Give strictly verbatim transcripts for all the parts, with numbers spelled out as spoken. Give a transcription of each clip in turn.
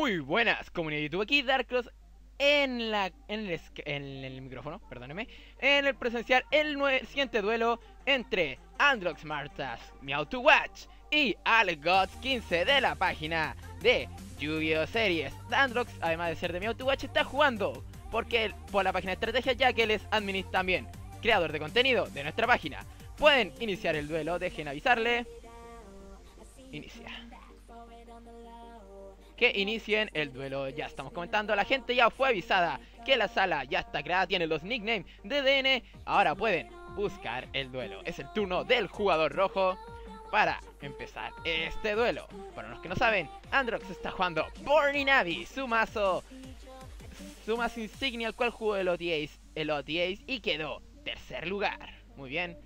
Muy buenas, comunidad de YouTube, aquí Darkross en la en el, en el micrófono, perdóneme, en el presenciar el siguiente duelo entre Androx Martas, Mew2Watch y AleGods quince de la página de Yu-Gi-Oh! Series. Androx, además de ser de Mew2Watch, está jugando porque por la página de estrategia, ya que él es admin también, creador de contenido de nuestra página. Pueden iniciar el duelo, dejen avisarle. Inicia. Que inicien el duelo. Ya estamos comentando, la gente ya fue avisada que la sala ya está creada, tiene los nicknames de D N. Ahora pueden buscar el duelo. Es el turno del jugador rojo para empezar este duelo. Para los que no saben, Androx está jugando Burning Navi, su mazo, su mazo insignia, al cual jugó el O T As, el O T As y quedó tercer lugar. Muy bien.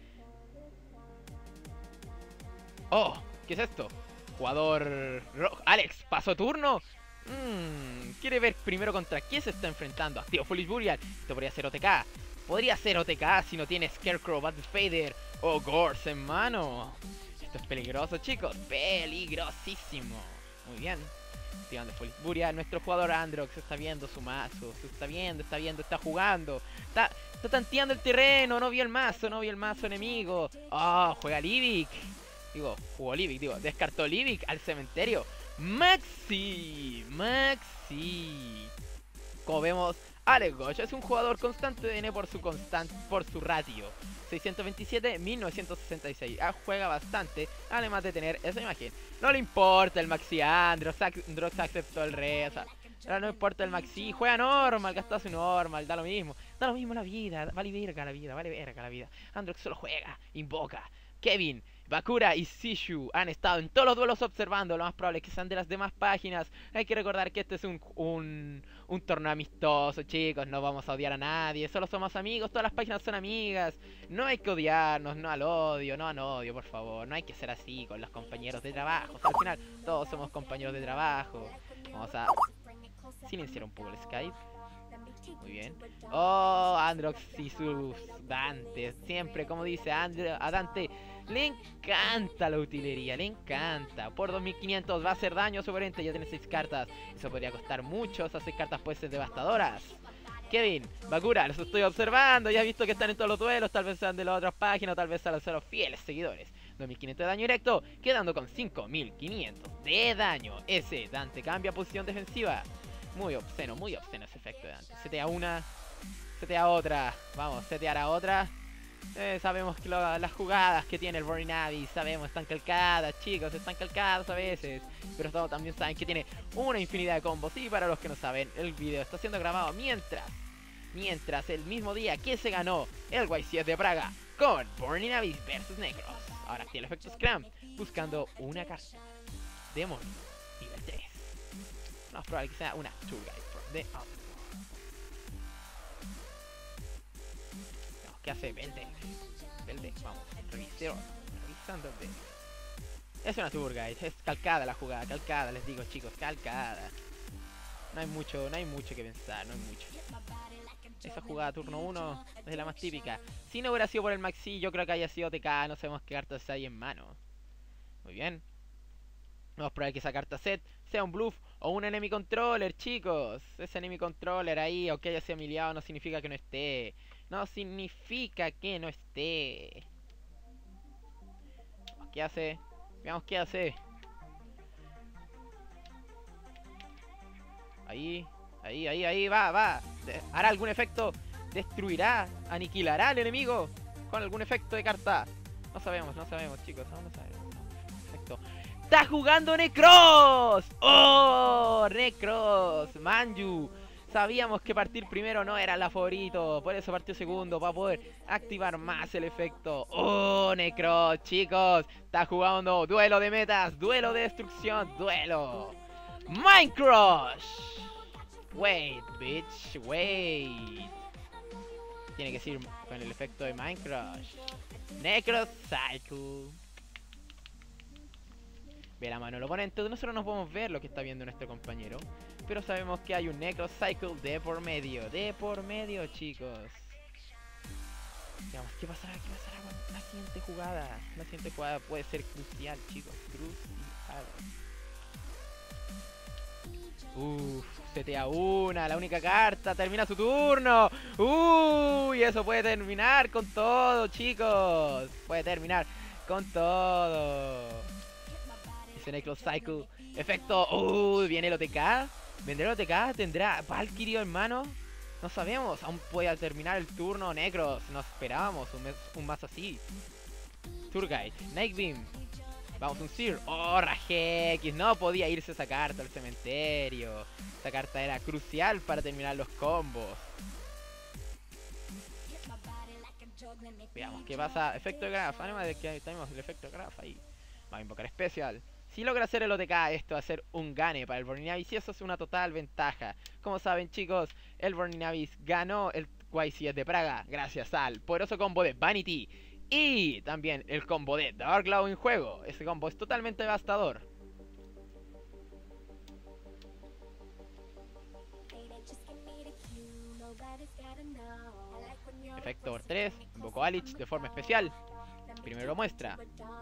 Oh, ¿qué es esto? Jugador rojo. Alex, ¿paso turno? Mmm, quiere ver primero contra quién se está enfrentando. Activo Foolish Burial. Esto podría ser O T K. Podría ser O T K si no tiene Scarecrow, Battle Fader o Gorse en mano. Esto es peligroso, chicos. Peligrosísimo. Muy bien. Activando Foolish Burial. Nuestro jugador Androx está viendo su mazo. Se está viendo, está viendo, está jugando. Está, está tanteando el terreno. No vio el mazo, no vio el mazo enemigo. Oh, juega Livic. Digo, jugó Livic, digo, descartó Livic al cementerio. Maxi, Maxi. Como vemos, AleGods es un jugador constante de D N por su constante, por su ratio. seiscientos veintisiete, mil novecientos sesenta y seis. Ah, juega bastante, además de tener esa imagen. No le importa el Maxi Androx, Androx aceptó el rey, o sea, no importa el Maxi, juega normal, gastó su normal, da lo mismo. Da lo mismo la vida, vale verga la vida, vale verga la vida. Androx solo juega, invoca. Kevin, Bakura y Sishu han estado en todos los duelos observando. Lo más probable es que sean de las demás páginas. Hay que recordar que este es un, un, un torneo amistoso, chicos. No vamos a odiar a nadie, solo somos amigos. Todas las páginas son amigas. No hay que odiarnos, no al odio, no al odio, por favor. No hay que ser así con los compañeros de trabajo. O sea, al final todos somos compañeros de trabajo. Vamos a silenciar un poco el Skype. Muy bien. Oh, Androx y sus Dante. Siempre, como dice Andro, a Dante le encanta la utilería, le encanta. Por dos mil quinientos va a hacer daño a su oponente. Ya tiene seis cartas. Eso podría costar mucho. Esas seis cartas pueden ser devastadoras. Kevin, Bakura, los estoy observando. Ya he visto que están en todos los duelos. Tal vez sean de las otras páginas, tal vez sean los fieles seguidores. dos mil quinientos de daño directo, quedando con cinco mil quinientos de daño. Ese Dante cambia posición defensiva. Muy obsceno, muy obsceno ese efecto de Dante. Setea una, setea otra. Vamos, setear a otra. Eh, sabemos que lo, las jugadas que tiene el Burning Navi, sabemos, están calcadas, chicos, están calcadas a veces. Pero todos también saben que tiene una infinidad de combos. Y para los que no saben, el video está siendo grabado mientras, mientras el mismo día que se ganó el Y C S de Praga con Burning Navi versus Necros. Ahora activa el efecto Scram, buscando una carta demonio nivel tres. No es probable que sea una Tour Guide from the Outlaw. ¿Qué hace Beldeck? Beldeck, vamos, revisero, revisando el deck. Es una Tour Guide, es calcada la jugada, calcada, les digo, chicos, calcada. No hay mucho, no hay mucho que pensar, no hay mucho. Esa jugada turno uno es la más típica. Si no hubiera sido por el Maxi, yo creo que haya sido T K, no sabemos qué cartas hay en mano. Muy bien. Vamos a probar que esa carta set sea un bluff o un enemy controller, chicos. Ese enemy controller ahí, aunque haya sido miliado, no significa que no esté. No significa que no esté. ¿Qué hace? Veamos qué hace. Ahí, ahí, ahí, ahí, va, va. ¿Hará algún efecto? ¿Destruirá? ¿Aniquilará al enemigo? Con algún efecto de carta. No sabemos, no sabemos, chicos. No, no sabemos. Perfecto. ¡Está jugando Necros! ¡Oh! Necros, Manju. Sabíamos que partir primero no era la favorito. Por eso partió segundo, para poder activar más el efecto. ¡Oh! Necros, chicos. Está jugando duelo de metas, duelo de destrucción, duelo. Minecrush. Wait, bitch, wait. Tiene que ser con el efecto de Minecrush. Necros Cycle. Ve la mano del oponente. Nosotros no podemos ver lo que está viendo nuestro compañero, pero sabemos que hay un Necros Cycle de por medio. De por medio, chicos. Veamos qué pasará, qué pasará con la siguiente jugada. La siguiente jugada puede ser crucial, chicos. Crucial. Uff, setea una, la única carta, termina su turno. Uy, eso puede terminar con todo, chicos. Puede terminar con todo. Dice Necrocycle. Efecto, uy, viene el O T K. ¿Vendrá el O T K? ¿Tendrá Valkyrie, hermano? No sabemos, aún puede terminar el turno Necros. No esperábamos un, mes, un mazo así. Tourguide, Night Beam. Vamos, un Seer. Oh, Raje X. No podía irse esa carta al cementerio. Esa carta era crucial para terminar los combos. Veamos qué pasa. Efecto de Graf. Además de que tenemos el efecto de Graf ahí. Vamos a invocar especial. Si logra hacer el O T K, esto va a ser un gane para el Borninavis y eso es una total ventaja. Como saben, chicos, el Borninavis ganó el Y C S de Praga gracias al poderoso combo de Vanity y también el combo de Dark Claw en juego. Ese combo es totalmente devastador. Efecto por tres, invocó a Lich de forma especial. Primero lo muestra.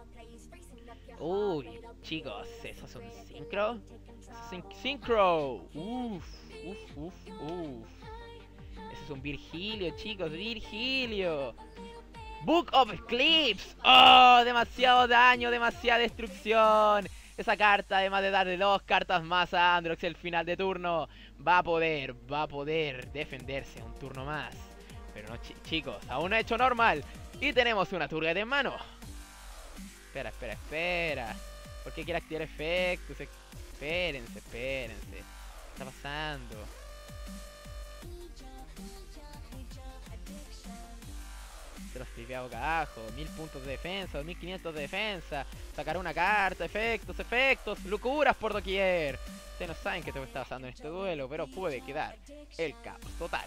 Uy, chicos, ¿eso es un sincro? Eso es un sincro. Uff, uff, uff, uff. Eso es un Virgilio, chicos, Virgilio. Book of Eclipse. Oh, demasiado daño, demasiada destrucción. Esa carta, además de darle dos cartas más a Androx el final de turno, va a poder, va a poder defenderse un turno más. Pero no, ch chicos, aún no ha hecho normal. Y tenemos una Tourguide en mano. Espera, espera, espera. ¿Por qué quiere activar efectos? Espérense, espérense. ¿Qué está pasando? Se los flipea boca abajo. Mil puntos de defensa, dos mil quinientos de defensa. Sacar una carta, efectos, efectos. Locuras por doquier. Ustedes no saben qué te está pasando en este duelo, pero puede quedar el caos total.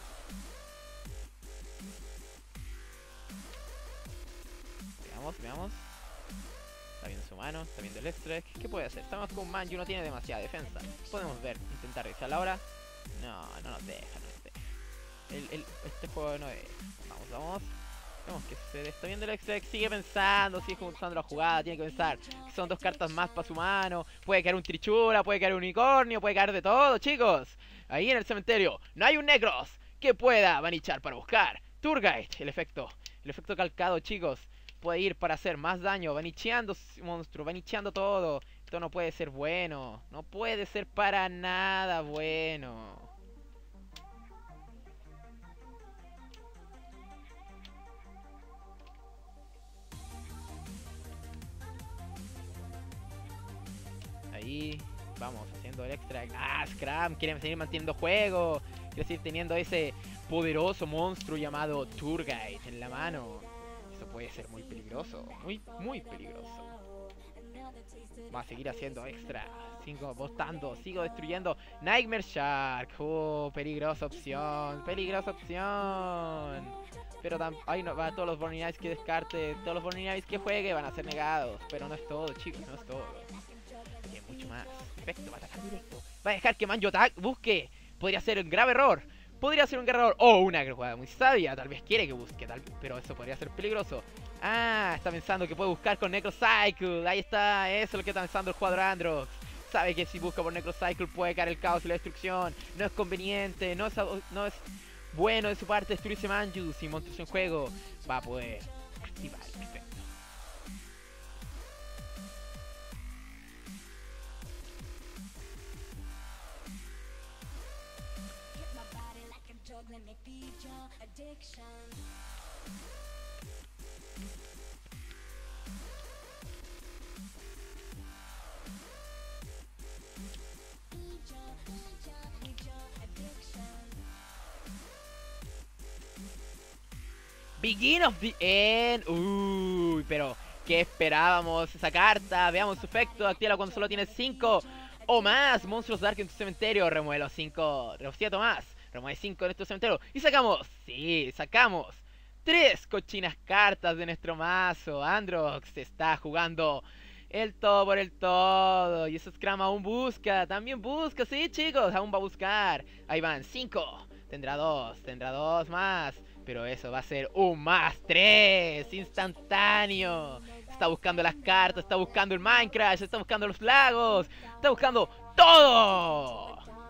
Veamos, veamos. Está viendo su mano, está viendo el extra. ¿Qué puede hacer? Estamos con un Manju, no tiene demasiada defensa. Podemos ver, intentar revisar ahora. No, no nos deja, no nos deja. El, el, este juego no deja. Vamos, vamos. Vemos que se está viendo el extra. Sigue pensando, sigue usando la jugada. Tiene que pensar que son dos cartas más para su mano. Puede caer un Trichura, puede caer un unicornio, puede caer de todo, chicos. Ahí en el cementerio no hay un Necros que pueda vanichar para buscar. Tourguide, el efecto. El efecto calcado, chicos. Puede ir para hacer más daño, vanicheando monstruo, vanicheando todo. Esto no puede ser bueno. No puede ser para nada bueno. Ahí, vamos, haciendo el extra. Ah, Scram, quieren seguir manteniendo juego. Quiere seguir teniendo ese poderoso monstruo llamado Tourguide en la mano. Puede ser muy peligroso, muy, muy peligroso. Vamos a seguir haciendo extra. Sigo botando, sigo destruyendo. Nightmare Shark. Oh, peligrosa opción, peligrosa opción. Pero ahí no va, todos los Borninavis que descarte, todos los Borninavis que juegue van a ser negados. Pero no es todo, chicos, no es todo. Hay mucho más. Perfecto, va a atacar directo. Va a dejar que Manju busque. Podría ser un grave error. Podría ser un guerrador o una jugada muy sabia. Tal vez quiere que busque, tal, pero eso podría ser peligroso. Ah, está pensando que puede buscar con Necrocycle. Ahí está, eso es lo que está pensando el jugador Androx. Sabe que si busca por Necrocycle puede caer el caos y la destrucción. No es conveniente, no es, no es bueno de su parte destruirse Manju. Sin monstruos en juego va a poder activar el efecto. Begin of the End. Uy, pero ¿qué esperábamos? Esa carta, veamos su efecto. Activa cuando solo tienes cinco o más monstruos dark en tu cementerio. Remueve los cinco, los siete más. Remueve cinco en tu cementerio. Y sacamos, sí, sacamos tres cochinas cartas de nuestro mazo. Androx está jugando el todo por el todo. Y ese Scram aún busca, también busca, sí, chicos, aún va a buscar. Ahí van, cinco. Tendrá dos, tendrá dos más. Pero eso va a ser un más tres instantáneo. Está buscando las cartas, está buscando el Minecraft, está buscando los lagos, está buscando todo.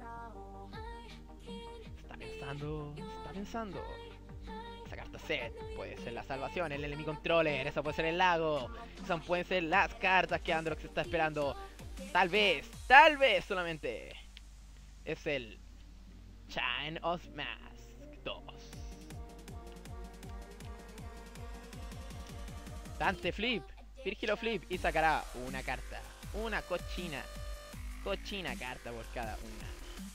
Está pensando, está pensando. Esa carta set puede ser la salvación, el enemy controller, eso puede ser el lago. Esas pueden ser las cartas que Androx está esperando. Tal vez, tal vez solamente. Es el Chain of Mask dos. Dante Flip, Virgilio Flip y sacará una carta. Una cochina, cochina carta por cada una.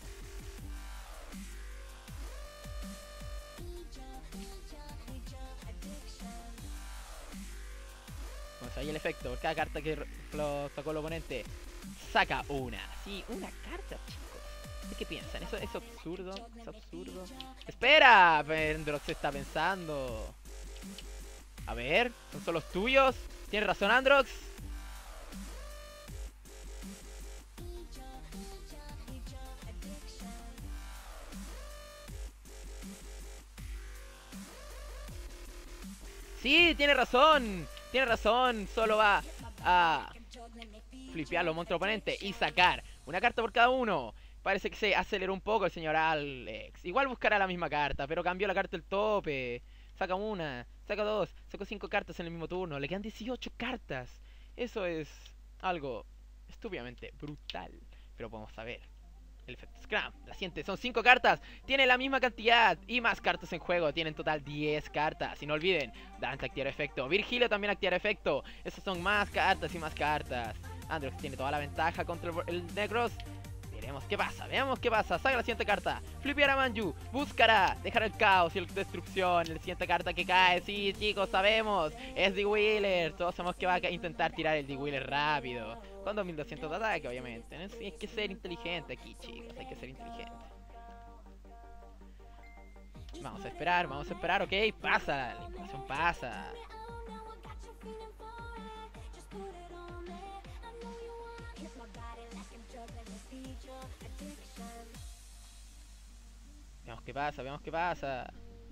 Vamos a ver el efecto. Por cada carta que lo sacó el oponente, saca una. Sí, una carta, chicos. ¿De qué piensan? ¿Eso es absurdo? ¿Es absurdo? ¡Espera! Androx está pensando. A ver, ¿son solo los tuyos? ¿Tienes razón, Androx? Sí, tiene razón. Tiene razón. Solo va a flipear los monstruos oponentes y sacar una carta por cada uno. Parece que se aceleró un poco el señor Alex. Igual buscará la misma carta, pero cambió la carta del tope. Saca una, saca dos, sacó cinco cartas en el mismo turno. Le quedan dieciocho cartas. Eso es algo estúpidamente brutal. Pero vamos a ver el efecto Scram. La siguiente son cinco cartas. Tiene la misma cantidad y más cartas en juego. Tiene en total diez cartas. Y no olviden, Dante activará efecto. Virgilio también activará efecto. Esas son más cartas y más cartas. Androx tiene toda la ventaja contra el, el Necros. Veremos qué pasa, veamos qué pasa. Saca la siguiente carta. Flipeará Manju. Buscará dejar el caos y la destrucción. La siguiente carta que cae. Sí, chicos, sabemos. Es D-Wheeler. Todos sabemos que va a intentar tirar el D-Wheeler rápido. Con dos mil doscientos de ataque, obviamente. ¿No? Sí, hay que ser inteligente aquí, chicos. Hay que ser inteligente. Vamos a esperar, vamos a esperar. Ok, pasa. La información pasa. Veamos qué pasa, veamos qué pasa.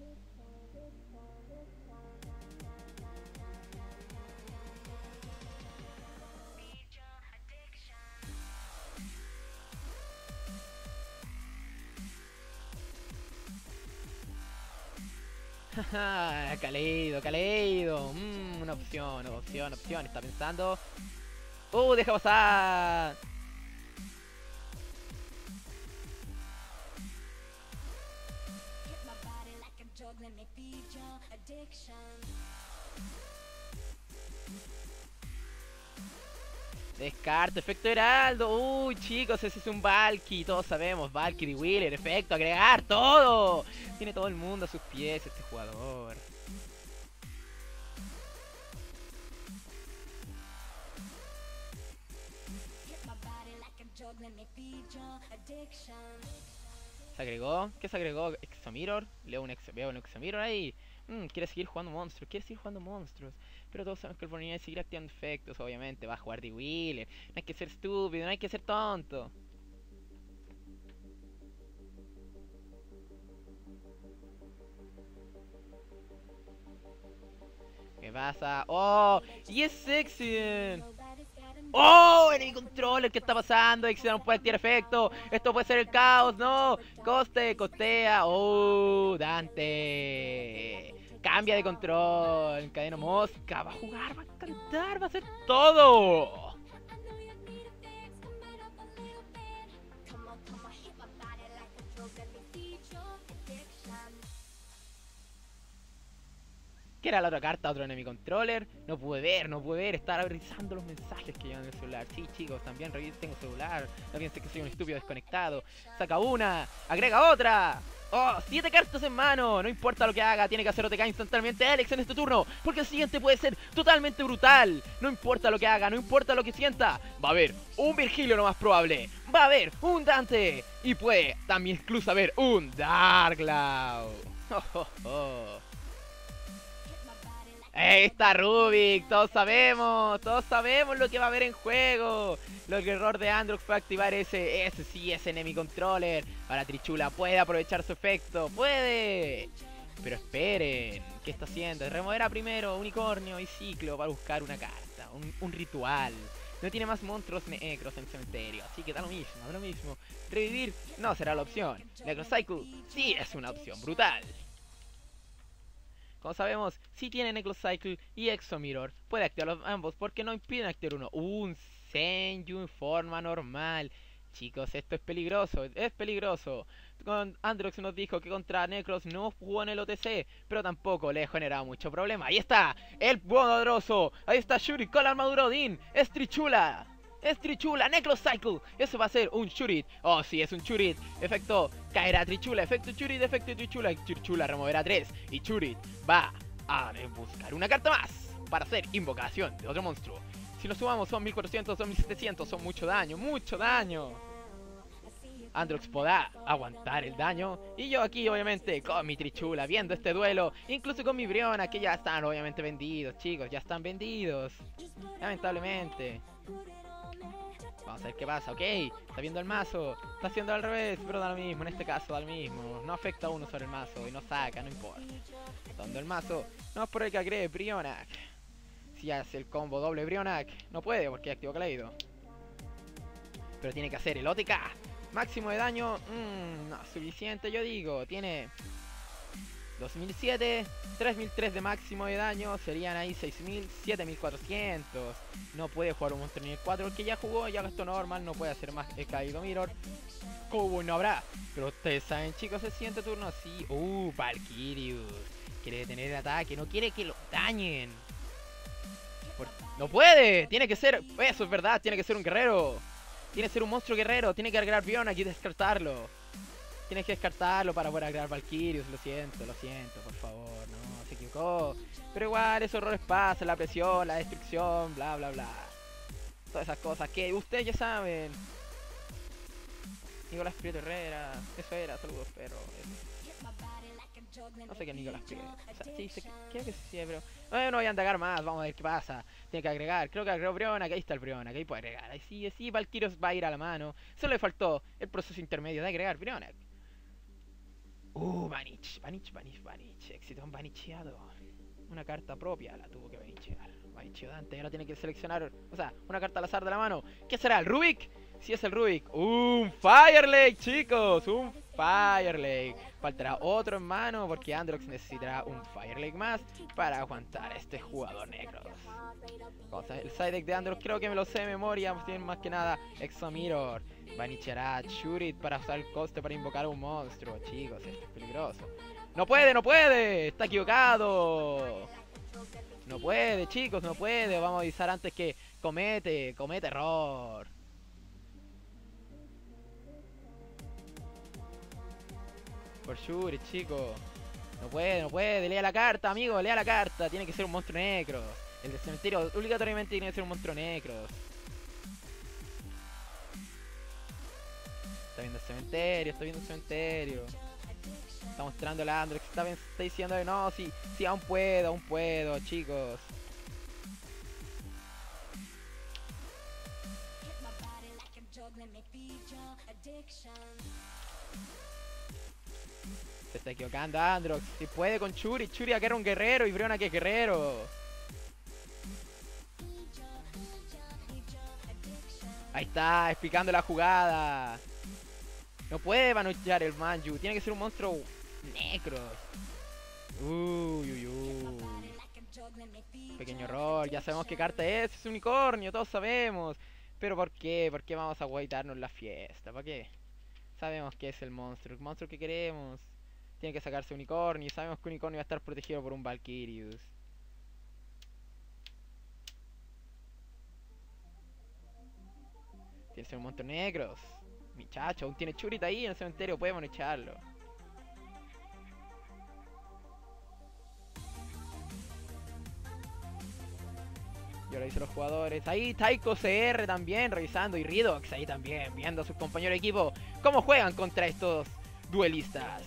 Haha, Caleido, Caleido. Mm, una opción, una opción, una opción. Está pensando. Uh, deja pasar. Descarto, efecto Heraldo. Uy, chicos, ese es un Valky. Todos sabemos, Valky, Wheeler, efecto, agregar, todo. Tiene todo el mundo a sus pies este jugador. ¿Se agregó? ¿Qué se agregó? ¿Exomirror? Leo un exo, veo un Exomirror ahí. Mm, quiere seguir jugando monstruos, quiere seguir jugando monstruos. Pero todos sabemos que el Borneo seguir activando efectos, obviamente. Va a jugar de Wheeler. No hay que ser estúpido, no hay que ser tonto. ¿Qué pasa? ¡Oh! ¡Y es Exiden! ¡Oh! Enemy Controller, ¿qué está pasando? Exiden no puede activar efecto. Esto puede ser el caos, no. Coste, costea. ¡Oh! Dante. Cambia de control. Encadeno mosca. Va a jugar, va a cantar, va a hacer todo. ¿Qué era la otra carta? Otro enemy controller. No pude ver, no pude ver. Estaba revisando los mensajes que llegan en el celular. Sí, chicos, también tengo celular. No piensen que soy un estúpido desconectado. Saca una, agrega otra. ¡Oh! Siete cartas en mano. No importa lo que haga, tiene que hacer O T K instantáneamente Alex en este turno. Porque el siguiente puede ser totalmente brutal. No importa lo que haga, no importa lo que sienta. Va a haber un Virgilio lo más probable. Va a haber un Dante. Y puede también incluso haber un Darkcloud. Oh, oh, oh. Ahí está Rubik, todos sabemos, todos sabemos lo que va a haber en juego. Lo que el error de Androx fue activar ese, ese sí, ese enemy controller. Ahora Trichula puede aprovechar su efecto, puede. Pero esperen, ¿qué está haciendo? Removerá primero Unicornio y Ciclo para buscar una carta, un, un ritual. no tiene más monstruos necros en el cementerio, así que da lo mismo, da lo mismo. Revivir no será la opción. Necrocycle sí es una opción brutal. Como sabemos, si tiene Necrocycle y Exomirror, puede activarlos ambos porque no impiden activar uno. Un Senju en forma normal. Chicos, esto es peligroso, es peligroso. Con Androx nos dijo que contra Necros no jugó en el O T C, pero tampoco le generaba mucho problema. Ahí está, el poderoso. Ahí está Shuri con la armadura Odin. Es Trichula. Es Trichula, Necrocycle. Eso va a ser un Shurit. Oh, sí, es un Shurit. Efecto, caerá Trichula. Efecto Shurit, efecto Trichula. Trichula removerá tres. Y Shurit va a buscar una carta más para hacer invocación de otro monstruo. Si lo sumamos son mil cuatrocientos, son mil setecientos. Son mucho daño, mucho daño. Androx podrá aguantar el daño. Y yo aquí, obviamente, con mi Trichula, viendo este duelo. Incluso con mi Briona, que ya están, obviamente, vendidos, chicos. Ya están vendidos. Lamentablemente. Vamos a ver qué pasa, ok. Está viendo el mazo. Está haciendo al revés, pero da lo mismo. En este caso da lo mismo. No afecta a uno sobre el mazo y no saca, no importa. Dando el mazo. No es por el que agregue Brionac. Si hace el combo doble Brionac, no puede porque activó Kaleido. Pero tiene que hacer el O T K. Máximo de daño, mmm, no, suficiente yo digo. Tiene dos mil siete, tres mil tres de máximo de daño. Serían ahí seis mil, siete mil cuatrocientos. No puede jugar un monstruo nivel cuatro porque ya jugó, ya gastó normal. No puede hacer más el Kaleido Mirror. Cubo no habrá. Pero ustedes saben, chicos, el siguiente turno sí. Uh, Valkyrius. Quiere detener el ataque, no quiere que lo dañen. Por... No puede, tiene que ser, eso es verdad, tiene que ser un guerrero. Tiene que ser un monstruo guerrero, tiene que agregar Brionac y descartarlo. Tienes que descartarlo para poder agregar Valkyrius, lo siento, lo siento, por favor, no, se equivocó. Pero igual, esos errores pasan, la presión, la destrucción, bla, bla, bla. Todas esas cosas que ustedes ya saben. Nicolás Prieto Herrera, eso era, saludos, perro. No sé qué es Nicolás Prieto. O sea, sí, sé que, creo que sí, pero... No, no voy a indagar más, vamos a ver qué pasa. Tiene que agregar, creo que agregó Brionac, ahí está el Brionac, ahí puede agregar. Ahí sí, sí, Valkyrios va a ir a la mano. Solo le faltó el proceso intermedio de agregar Brionac. Uh, Vanish, Vanish, Vanish, Vanish. Exitón vanicheado. Una carta propia la tuvo que vanichear. Vanicheó Dante, ahora tiene que seleccionar, o sea, una carta al azar de la mano. ¿Qué será? ¿El Rubik? Si es el Rubik. Un Fire Lake, chicos, un Fire Lake. Faltará otro en mano porque Androx necesitará un Fire Lake más para aguantar a este jugador negro. O sea, el side deck de Androx creo que me lo sé de memoria. Tiene más que nada Exomirror. Vanichará Shurit para usar el coste para invocar a un monstruo. Chicos, esto es peligroso. ¡No puede, no puede! ¡Está equivocado! No puede, chicos, no puede. Vamos a avisar antes que comete, comete error. Por Shurit, chicos. No puede, no puede. Lea la carta, amigo, lea la carta. Tiene que ser un monstruo negro. El del cementerio obligatoriamente tiene que ser un monstruo negro. Está viendo el cementerio, está viendo el cementerio. Está mostrando el Androx, está, está diciendo no, sí, sí, aún puedo, aún puedo, chicos. Se está equivocando Androx. Si puede con Churi, Churi acá era un guerrero y Brionac que es guerrero. Ahí está, explicando la jugada. No puede vanuchear el Manju, tiene que ser un monstruo negro. Uy, uy, uy. Pequeño error, ya sabemos qué carta es, es unicornio, todos sabemos. Pero ¿por qué? ¿Por qué vamos a guaitarnos la fiesta? ¿Para qué? Sabemos que es el monstruo, el monstruo que queremos. Tiene que sacarse unicornio y sabemos que unicornio va a estar protegido por un Valkyrius. Tiene que ser un monstruo negro. Muchacho, aún tiene Churit ahí en el cementerio, podemos echarlo. Y ahora dicen los jugadores. Ahí Taiko C R también revisando. Y Ridox ahí también, viendo a sus compañeros de equipo cómo juegan contra estos duelistas.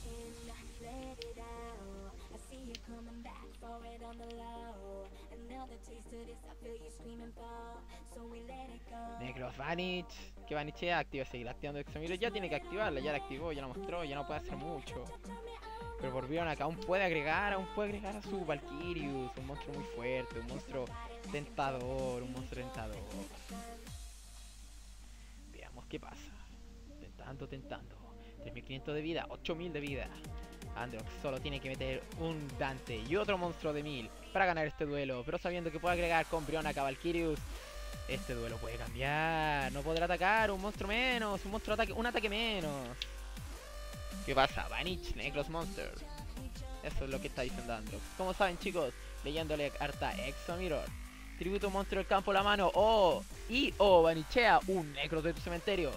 Necros Vanish. Que Vanichea activa, seguir activando Exomirror. Ya tiene que activarla, ya la activó, ya la mostró, ya no puede hacer mucho. Pero por Brion acá aún puede agregar, aún puede agregar a su Valkyrius, un monstruo muy fuerte, un monstruo tentador, un monstruo tentador. Veamos qué pasa. Tentando, tentando. tres mil quinientos de vida, ocho mil de vida. Androx solo tiene que meter un Dante y otro monstruo de mil para ganar este duelo. Pero sabiendo que puede agregar con Brion acá Valkyrius, este duelo puede cambiar. No podrá atacar, un monstruo menos, un monstruo ataque, un ataque menos. ¿Qué pasa? Vanish, Necros Monster. Eso es lo que está diciendo Androx. Como saben, chicos, leyéndole carta Exomirror. Tributo un monstruo del campo a la mano. O, y o Vanichea un Necros de tu cementerio.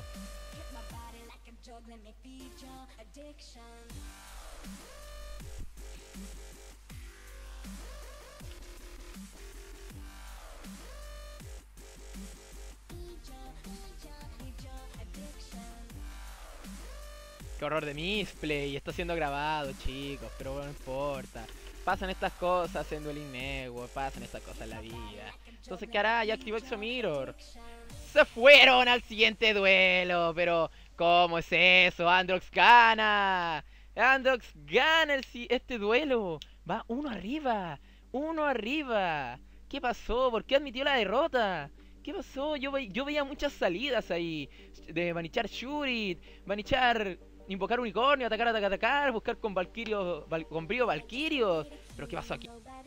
Qué horror de misplay, está siendo grabado, chicos, pero bueno, no importa. Pasan estas cosas en Dueling Network, pasan estas cosas en la vida. Entonces, ¿qué hará? Ya activó Exomirror. Se fueron al siguiente duelo, pero ¿cómo es eso? Androx gana. Androx gana el, este duelo. Va uno arriba, uno arriba. ¿Qué pasó? ¿Por qué admitió la derrota? ¿Qué pasó? Yo, ve yo veía muchas salidas ahí. De Vanichar Shurit, Vanichar... Invocar unicornio, atacar, atacar, atacar, buscar con Valkyrios, val, con brío Valkyrios. Pero ¿qué pasó aquí?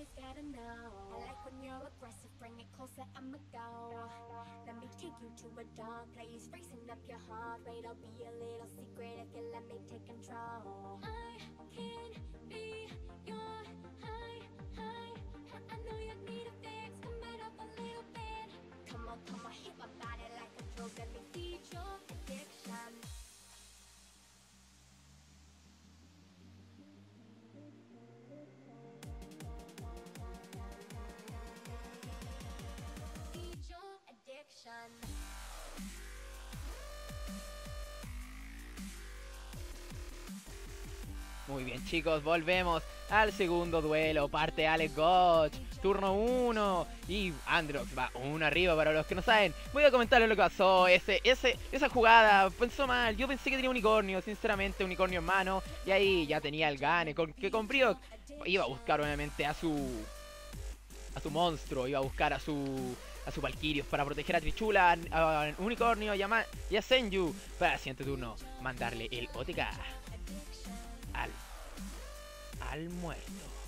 Muy bien, chicos, volvemos al segundo duelo. Parte Alex Gotch, turno uno. Y Androx va uno arriba. Para los que no saben, voy a comentarles lo que pasó. Ese, ese, esa jugada pensó mal. Yo pensé que tenía unicornio, sinceramente, unicornio en mano. Y ahí ya tenía el gane. Con, que con Briok iba a buscar obviamente a su a su monstruo. Iba a buscar a su a su Valkyrios para proteger a Trichula, a, a Unicornio y a, y a Senju. Para el siguiente turno mandarle el O T K al, al muerto.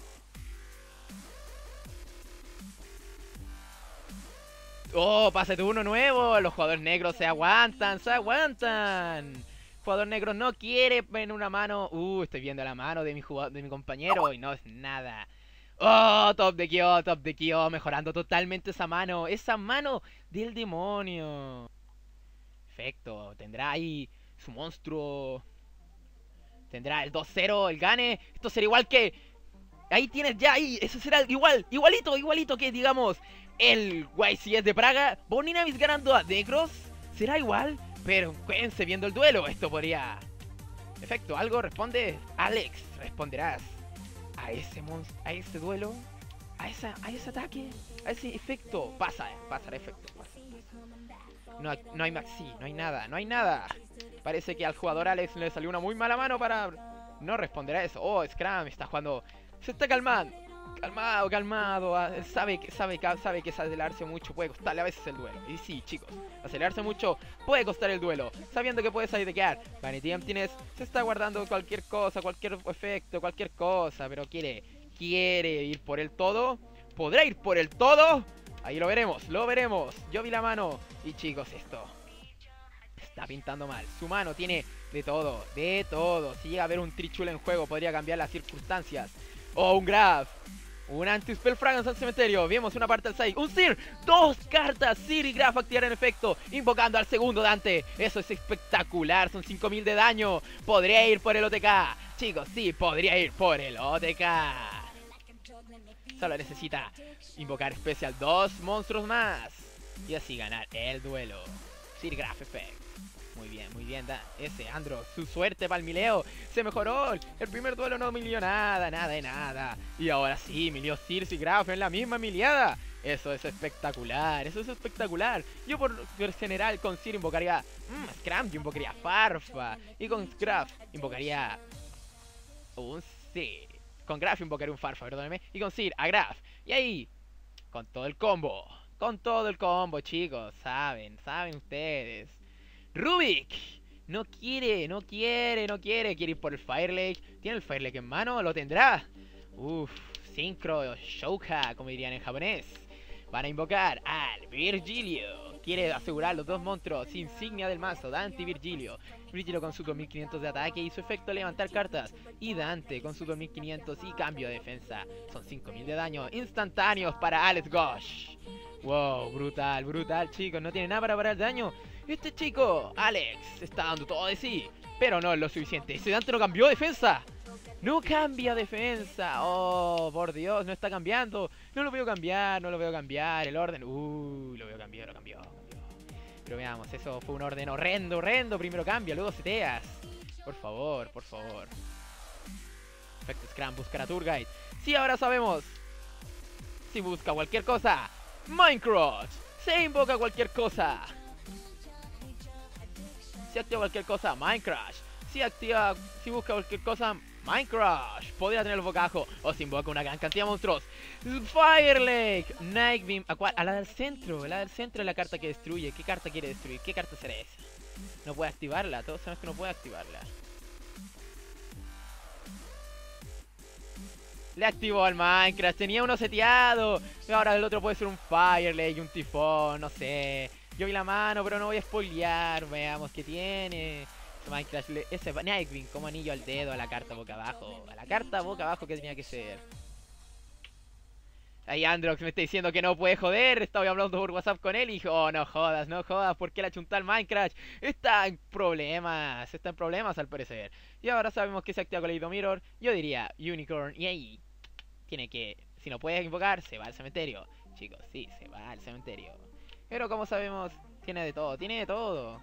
Oh, pase turno nuevo. Los jugadores negros se aguantan, se aguantan. Jugador negro no quiere en una mano. Uh, estoy viendo la mano de mi jugador, de mi compañero y no es nada. Oh, top de Kyo, top de Kyo, mejorando totalmente esa mano. Esa mano del demonio. Perfecto, tendrá ahí su monstruo. Tendrá el dos cero, el gane. Esto será igual que... Ahí tienes ya, ahí, eso será igual, igualito, igualito que, digamos, el Y C S de Praga. Boninavis ganando a Necros. Será igual, pero cuídense viendo el duelo. Esto podría... Perfecto, algo responde. Alex, responderás a ese monstruo, a ese duelo, a esa, a ese ataque, a ese efecto. Pasa, pasa el efecto. Pasa, pasa. No, no hay maxi, no hay nada, no hay nada. Parece que al jugador Alex le salió una muy mala mano para no responder a eso. Oh, Scram está jugando, se está calmando. Calmado, calmado. Sabe que, sabe, sabe que acelerarse mucho puede costarle a veces el duelo. Y sí, chicos, acelerarse mucho puede costar el duelo. Sabiendo que puede salir de quedar. Vanity Emptiness se está guardando cualquier cosa, cualquier efecto, cualquier cosa. Pero quiere, quiere ir por el todo. ¿Podrá ir por el todo? Ahí lo veremos, lo veremos. Yo vi la mano. Y chicos, esto está pintando mal. Su mano tiene de todo, de todo. Si llega a haber un Trichula en juego, podría cambiar las circunstancias. Oh, un Graf. Un Anti-Spell Fragrance al cementerio. Vemos una parte del seis. Un Sir. Dos cartas. Sir y Graf activar en efecto. Invocando al segundo Dante. Eso es espectacular. Son cinco mil de daño. Podría ir por el O T K. Chicos, sí, podría ir por el O T K. Solo necesita invocar especial dos monstruos más. Y así ganar el duelo. Sir Graf Effect. Muy bien, muy bien, da ese Andro, su suerte para el mileo, se mejoró. El primer duelo no milió nada, nada de nada. Y ahora sí, milió Circe y Graf en la misma miliada. Eso es espectacular, eso es espectacular. Yo por general con Sir invocaría mmm, Scram, yo invocaría Farfa. Y con Graf invocaría un Sí, con Graf invocaré un Farfa, perdóneme. Y con Sir a Graf. Y ahí, con todo el combo. Con todo el combo, chicos. Saben, saben ustedes. Rubik. No quiere, no quiere, no quiere. Quiere ir por el Firelake. ¿Tiene el Firelake en mano? ¿Lo tendrá? Uff, Synchro Shouka, como dirían en japonés. Van a invocar al Virgilio. Quiere asegurar los dos monstruos. Insignia del mazo, Dante y Virgilio. Virgilio con su dos mil quinientos de ataque y su efecto levantar cartas. Y Dante con su dos mil quinientos y cambio de defensa. Son cinco mil de daño instantáneos para Alex Gosh. Wow, brutal, brutal, chicos. No tiene nada para parar el daño. Este chico, Alex, está dando todo de sí. Pero no es lo suficiente. Ese Dante no cambió defensa. No cambia defensa. Oh, por Dios, no está cambiando. No lo veo cambiar, no lo veo cambiar. El orden. Uy, lo veo cambiar, lo cambió, cambió. Pero veamos, eso fue un orden horrendo, horrendo. Primero cambia, luego seteas. Por favor, por favor. Perfecto, Scram, buscar a Turgide. Sí, ahora sabemos. Si busca cualquier cosa, Minecraft. Se invoca cualquier cosa. Si activa cualquier cosa, Minecraft. Si activa, si busca cualquier cosa, Minecraft. Podría tener el bocajo. O se invoca una gran cantidad de monstruos. Firelake. Night Beam. ¿A cuál? A la del centro. A la del centro es la carta que destruye. ¿Qué carta quiere destruir? ¿Qué carta será esa? No puede activarla. Todos sabemos que no puede activarla. Le activó al Minecraft. Tenía uno seteado. Y ahora el otro puede ser un Firelake, un tifón, no sé. Yo vi la mano, pero no voy a spoilear. Veamos qué tiene. Minecraft, ese Nightwing como anillo al dedo a la carta boca abajo. A la carta boca abajo que tenía que ser. Ahí Androx me está diciendo que no puede joder. Estaba hablando por WhatsApp con él y dijo, oh, no jodas, no jodas, ¿por qué la chunta al Minecraft? Está en problemas, está en problemas al parecer. Y ahora sabemos que se activa Kaleido Mirror. Yo diría Unicorn y ahí tiene que, si no puede invocar, se va al cementerio. Chicos, sí, se va al cementerio. Pero como sabemos, tiene de todo, tiene de todo.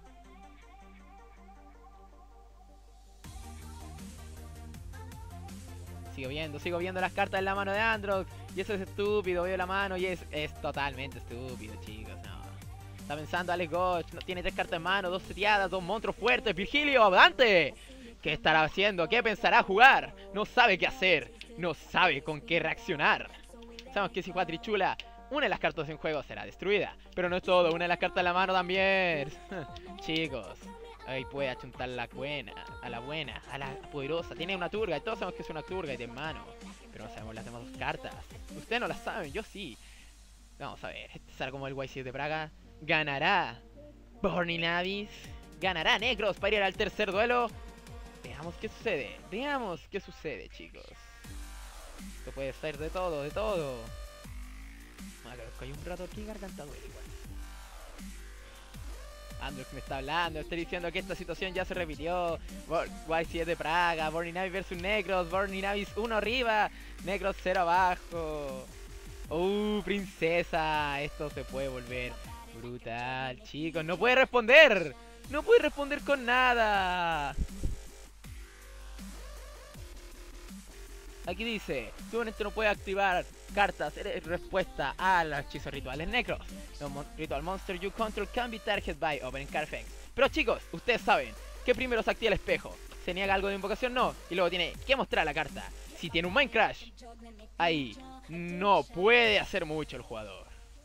Sigo viendo, sigo viendo las cartas en la mano de Androx. Y eso es estúpido, veo la mano y es, es totalmente estúpido, chicos, no. Está pensando Alex Gosh, no, tiene tres cartas en mano, dos seteadas, dos monstruos fuertes. Virgilio, Dante. ¿Qué estará haciendo? ¿Qué pensará jugar? No sabe qué hacer, no sabe con qué reaccionar. Sabemos que si juega Trichula, una de las cartas en juego será destruida. Pero no es todo, una de las cartas en la mano también. Chicos, ahí puede achuntar la buena, a la buena, a la poderosa. Tiene una Turga, y todos sabemos que es una Turga y de mano. Pero no sabemos las demás dos cartas. Ustedes no las saben, yo sí. Vamos a ver, este será como el Y siete de Praga. Ganará Burning Navis. Ganará Necros para ir al tercer duelo. Veamos qué sucede, veamos qué sucede, chicos. Esto puede ser de todo, de todo. Ah, creo que hay un rato aquí garganta duele igual. Androx me está hablando, estoy diciendo que esta situación ya se repitió. Y siete de Praga, Burning Navis versus Necros, Burning Navis uno arriba, Necros cero abajo. Uh, princesa, esto se puede volver brutal, chicos. No puede responder, no puede responder con nada. Aquí dice, tu oponente no puede activar cartas en respuesta al hechizo rituales Necros. The mon ritual monster you control can be targeted by opening card effects. Pero chicos, ustedes saben que primero se activa el espejo. Se niega algo de invocación, no. Y luego tiene que mostrar la carta. Si tiene un Minecraft, ahí no puede hacer mucho el jugador.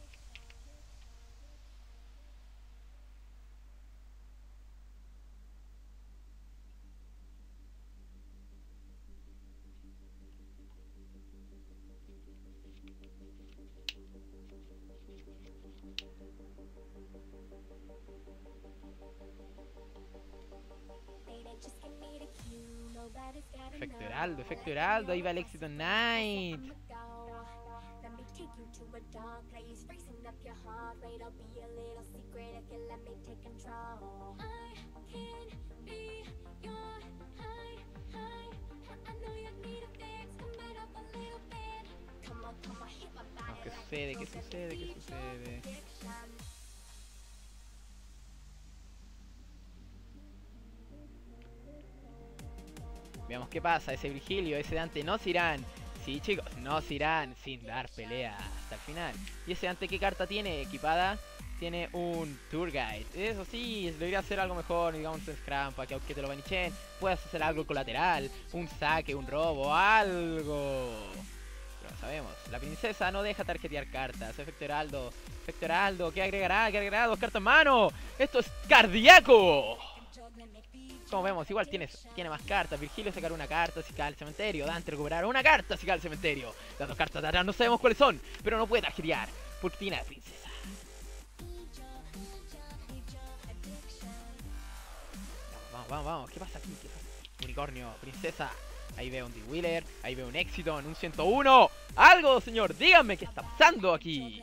Efecto Heraldo, efecto Heraldo, ahí va el éxito Knight. No, ¿qué sucede? ¿Qué sucede? ¿Qué sucede? Veamos qué pasa, ese Virgilio, ese Dante no se irán. Sí, chicos, no se irán sin dar pelea hasta el final. ¿Y ese Dante qué carta tiene equipada? tiene un Tour Guide. Eso sí, debería hacer algo mejor, digamos en Scrum, para que aunque te lo banichen, puedas hacer algo colateral, un saque, un robo, algo. Pero lo sabemos, la princesa no deja tarjetear cartas. Efecto Heraldo, Efecto Heraldo, ¿qué agregará? ¿Qué agregará? Dos cartas en mano. ¡Esto es cardíaco! Como vemos, igual tienes, tiene más cartas. Virgilio sacará una carta si cae al cementerio. Dante recuperará una carta si cae al cementerio. Las dos cartas de atrás no sabemos cuáles son, pero no puede tarjetear porque tiene a la princesa. Vamos, vamos, vamos. ¿Qué pasa aquí? ¿Qué pasa? Unicornio, princesa. Ahí veo un D-Wheeler. Ahí veo un Exiton, un ciento uno. ¡Algo, señor! Díganme qué está pasando aquí.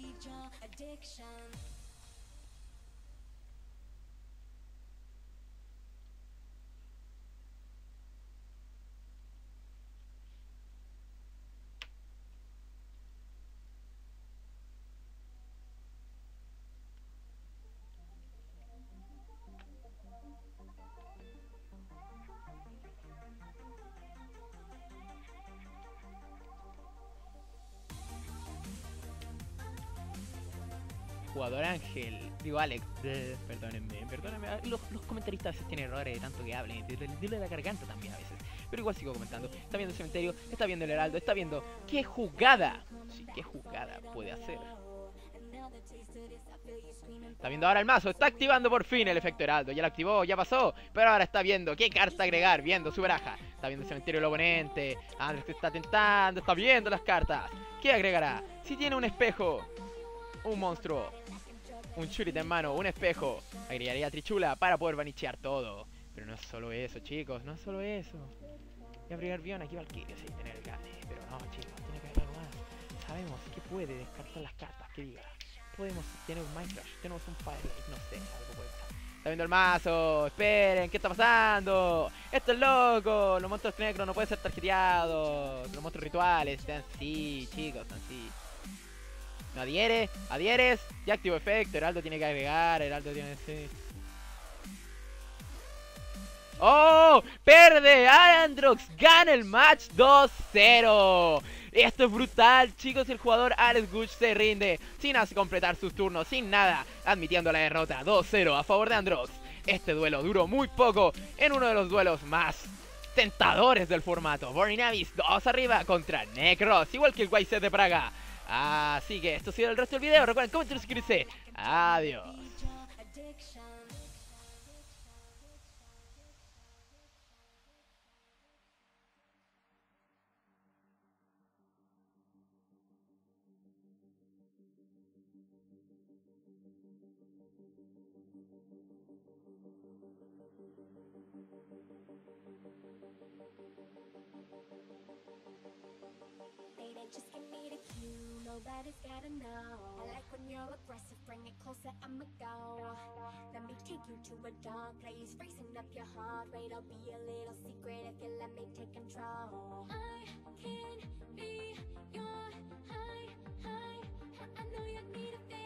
Jugador Ángel, digo Alex, eh, perdónenme, perdónenme, los, los comentaristas a veces tienen errores de tanto que hablen, de la garganta también a veces, pero igual sigo comentando. Está viendo el cementerio, está viendo el heraldo, está viendo qué jugada, sí, qué jugada puede hacer. Está viendo ahora el mazo, está activando por fin el efecto heraldo, ya lo activó, ya pasó, pero ahora está viendo qué carta agregar, viendo su baraja. Está viendo el cementerio del oponente, Andrés está tentando, está viendo las cartas. ¿Qué agregará? Si tiene un espejo, un monstruo, un churita en mano, un espejo, agregaría Trichula para poder vanichear todo. Pero no es solo eso, chicos, no es solo eso. Y agregar Bion aquí Valkyria, sí, tener el gane. Pero no, chicos, tiene que haber algo más. Sabemos que puede descartar las cartas, que diga. Podemos tener un Minecraft, tenemos un Firelight, no sé, algo puede pasar. Está viendo el mazo, esperen, ¿qué está pasando? Esto es loco, los monstruos negros no pueden ser tarjeteados. Los monstruos rituales están así, chicos, están así. No adhiere, adhieres, ya activo efecto, Heraldo tiene que agregar, Heraldo tiene que ser... ¡Oh! ¡Perde! Androx gana el match dos cero. Esto es brutal, chicos. El jugador Alex Gush se rinde sin así completar sus turnos, sin nada, admitiendo la derrota dos cero a favor de Androx. Este duelo duró muy poco en uno de los duelos más tentadores del formato. Burning Abyss dos arriba contra Necros, igual que el White Set de Praga. Así que esto ha sido el resto del video. Recuerden comentar y suscribirse. Adiós. Just give me the cue, nobody's gotta know. I like when you're aggressive, bring it closer, I'ma go. Let me take you to a dark place, freezing up your heart rate. I'll be a little secret if you let me take control. I can be your high, high, I know you need a